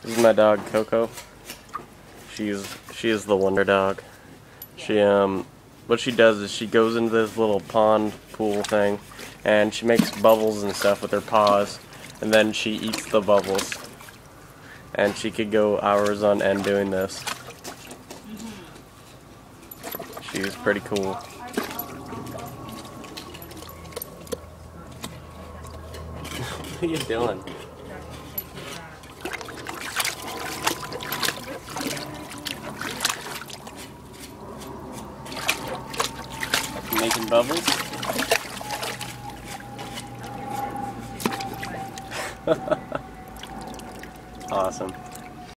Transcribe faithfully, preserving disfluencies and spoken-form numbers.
This is my dog Coco. She's she is the wonder dog. She um what she does is she goes into this little pond pool thing and she makes bubbles and stuff with her paws, and then she eats the bubbles. And she could go hours on end doing this. She's pretty cool. What are you doing? Making bubbles? Awesome.